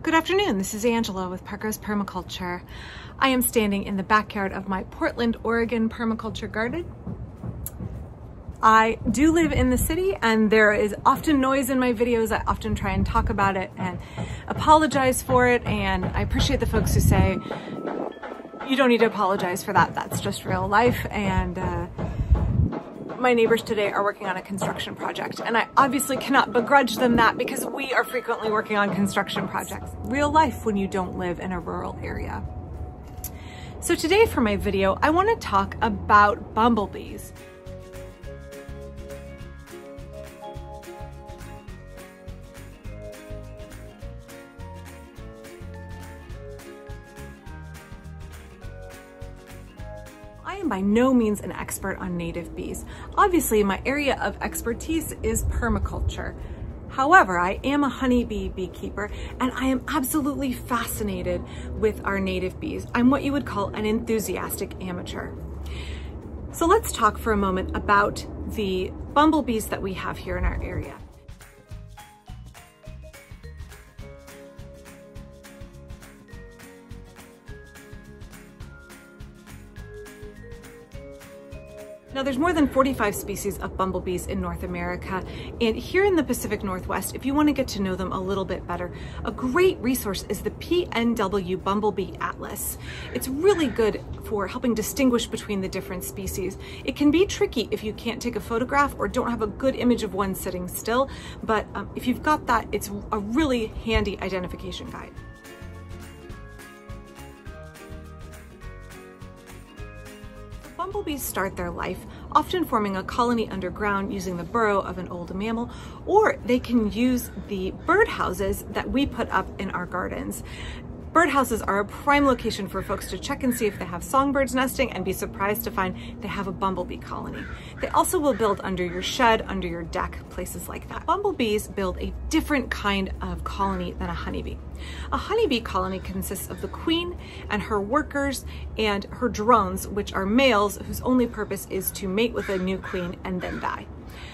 Good afternoon, this is Angela with Parker's Permaculture. I am standing in the backyard of my Portland, Oregon permaculture garden. I do live in the city and there is often noise in my videos. I often try and talk about it and apologize for it, and I appreciate the folks who say, you don't need to apologize for that, that's just real life. And my neighbors today are working on a construction project, and I obviously cannot begrudge them that because we are frequently working on construction projects. Real life when you don't live in a rural area. So today for my video, I want to talk about bumblebees. I am by no means an expert on native bees. Obviously, my area of expertise is permaculture. However, I am a honeybee beekeeper and I am absolutely fascinated with our native bees. I'm what you would call an enthusiastic amateur. So let's talk for a moment about the bumblebees that we have here in our area. Now, there's more than 45 species of bumblebees in North America, and here in the Pacific Northwest, if you want to get to know them a little bit better, a great resource is the PNW Bumblebee Atlas. It's really good for helping distinguish between the different species. It can be tricky if you can't take a photograph or don't have a good image of one sitting still, but if you've got that, it's a really handy identification guide. Bumblebees start their life often forming a colony underground using the burrow of an old mammal, or they can use the birdhouses that we put up in our gardens. Birdhouses are a prime location for folks to check and see if they have songbirds nesting and be surprised to find they have a bumblebee colony. They also will build under your shed, under your deck, places like that. Bumblebees build a different kind of colony than a honeybee. A honeybee colony consists of the queen and her workers and her drones, which are males whose only purpose is to mate with a new queen and then die.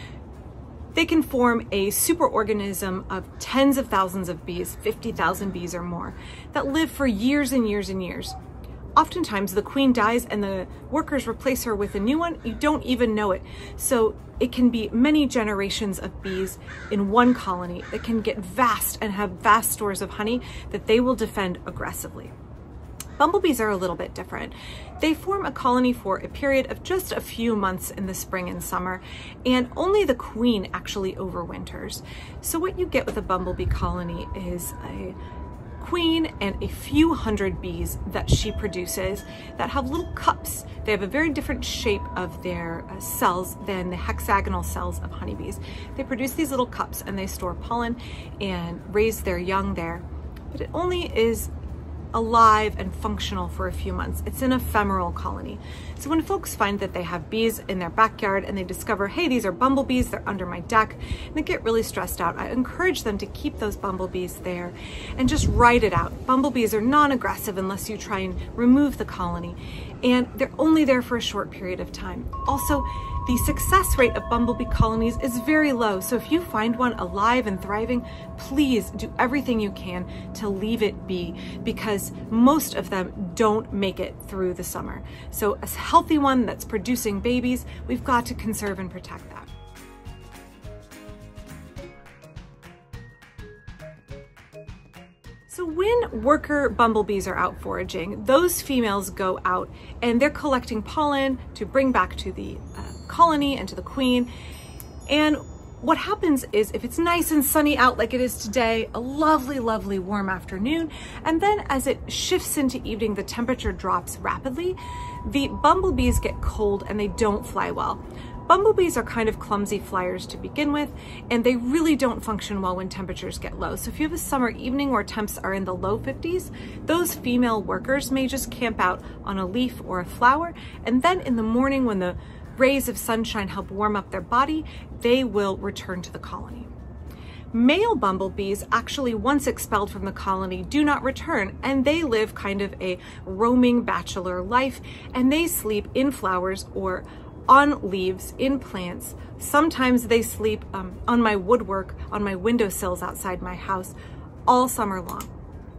They can form a superorganism of tens of thousands of bees, 50,000 bees or more, that live for years and years and years. Oftentimes the queen dies and the workers replace her with a new one. You don't even know it. So it can be many generations of bees in one colony that can get vast and have vast stores of honey that they will defend aggressively. Bumblebees are a little bit different. They form a colony for a period of just a few months in the spring and summer, and only the queen actually overwinters. So what you get with a bumblebee colony is a queen and a few hundred bees that she produces that have little cups. They have a very different shape of their cells than the hexagonal cells of honeybees. They produce these little cups and they store pollen and raise their young there, but it only is alive and functional for a few months. It's an ephemeral colony. So when folks find that they have bees in their backyard and they discover, hey, these are bumblebees, they're under my deck, and they get really stressed out, I encourage them to keep those bumblebees there and just ride it out. Bumblebees are non-aggressive unless you try and remove the colony, and they're only there for a short period of time. Also, the success rate of bumblebee colonies is very low, so if you find one alive and thriving, please do everything you can to leave it be, because most of them don't make it through the summer. So a healthy one that's producing babies, we've got to conserve and protect that. So when worker bumblebees are out foraging, those females go out and they're collecting pollen to bring back to the colony and to the queen. And what happens is, if it's nice and sunny out like it is today, a lovely, lovely warm afternoon, and then as it shifts into evening, the temperature drops rapidly, the bumblebees get cold and they don't fly well. Bumblebees are kind of clumsy flyers to begin with, and they really don't function well when temperatures get low. So if you have a summer evening where temps are in the low 50s, those female workers may just camp out on a leaf or a flower, and then in the morning when the rays of sunshine help warm up their body, they will return to the colony. Male bumblebees, actually once expelled from the colony, do not return, and they live kind of a roaming bachelor life, and they sleep in flowers or on leaves, in plants. Sometimes they sleep on my woodwork, on my windowsills outside my house all summer long.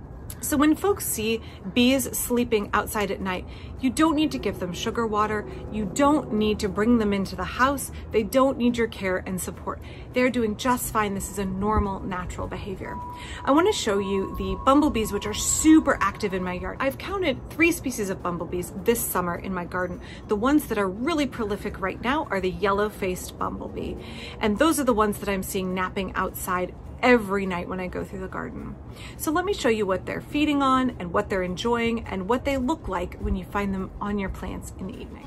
So when folks see bees sleeping outside at night, you don't need to give them sugar water. You don't need to bring them into the house. They don't need your care and support. They're doing just fine. This is a normal, natural behavior. I want to show you the bumblebees, which are super active in my yard. I've counted 3 species of bumblebees this summer in my garden. The ones that are really prolific right now are the yellow-faced bumblebee. And those are the ones that I'm seeing napping outside every night when I go through the garden. So let me show you what they're feeding on and what they're enjoying and what they look like when you find them on your plants in the evening.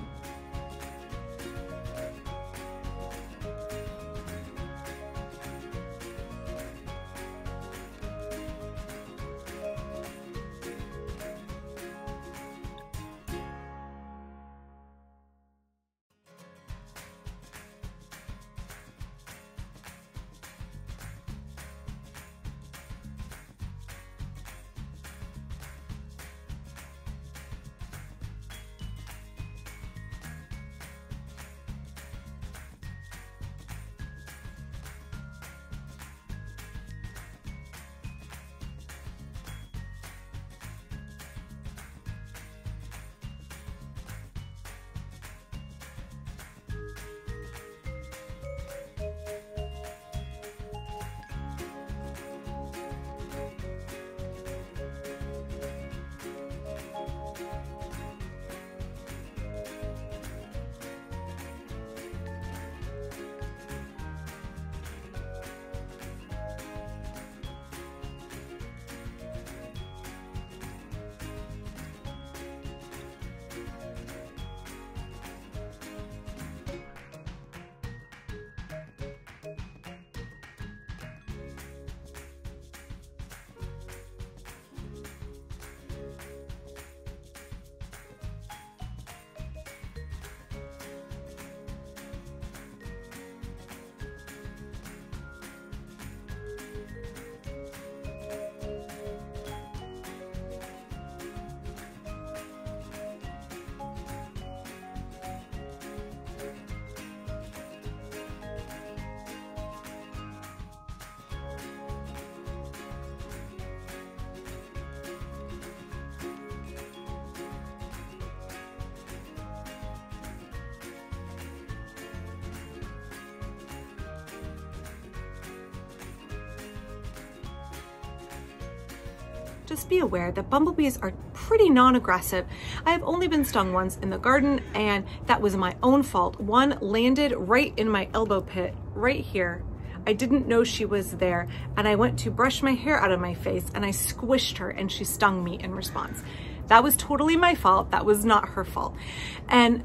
Just be aware that bumblebees are pretty non-aggressive. I have only been stung once in the garden, and that was my own fault. One landed right in my elbow pit, right here. I didn't know she was there, and I went to brush my hair out of my face, and I squished her, and she stung me in response. That was totally my fault. That was not her fault. And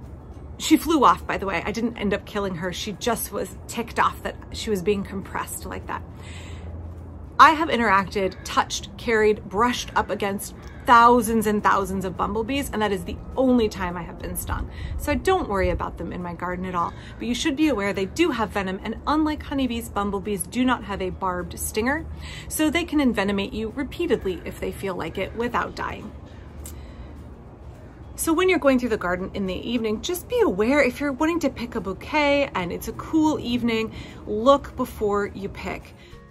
she flew off, by the way. I didn't end up killing her. She just was ticked off that she was being compressed like that. I have interacted, touched, carried, brushed up against thousands and thousands of bumblebees, and that is the only time I have been stung. So don't worry about them in my garden at all. But you should be aware they do have venom, and unlike honeybees, bumblebees do not have a barbed stinger, so they can envenomate you repeatedly if they feel like it without dying. So when you're going through the garden in the evening, just be aware if you're wanting to pick a bouquet and it's a cool evening, look before you pick.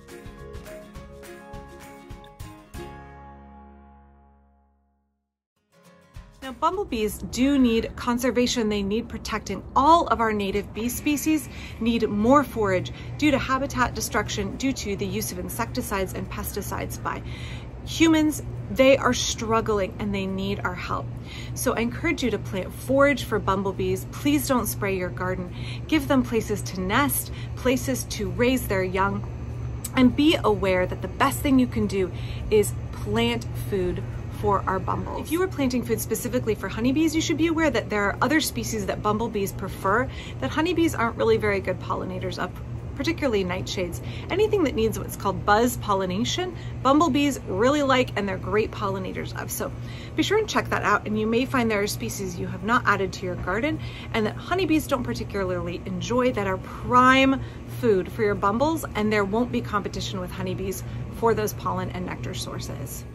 Now, bumblebees do need conservation. They need protecting. All of our native bee species need more forage due to habitat destruction, due to the use of insecticides and pesticides by humans. They are struggling and they need our help. So I encourage you to plant forage for bumblebees. Please don't spray your garden. Give them places to nest, places to raise their young, and be aware that the best thing you can do is plant food for our bumbles. If you are planting food specifically for honeybees, you should be aware that there are other species that bumblebees prefer that honeybees aren't really very good pollinators of, particularly nightshades. Anything that needs what's called buzz pollination, bumblebees really like, and they're great pollinators of. So be sure and check that out, and you may find there are species you have not added to your garden and that honeybees don't particularly enjoy that are prime food for your bumbles, and there won't be competition with honeybees for those pollen and nectar sources.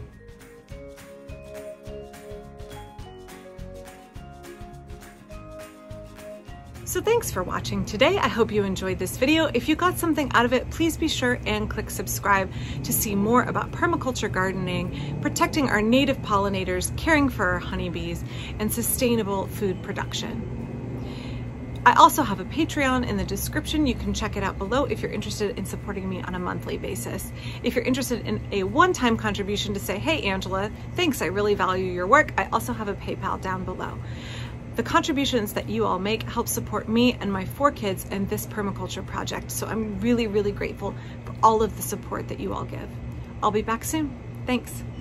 So thanks for watching today. I hope you enjoyed this video. If you got something out of it, please be sure and click subscribe to see more about permaculture gardening, protecting our native pollinators, caring for our honeybees, and sustainable food production. I also have a Patreon in the description. You can check it out below if you're interested in supporting me on a monthly basis. If you're interested in a one-time contribution to say, hey Angela, thanks, I really value your work, I also have a PayPal down below. The contributions that you all make help support me and my 4 kids and this permaculture project, so I'm really, really grateful for all of the support that you all give. I'll be back soon. Thanks.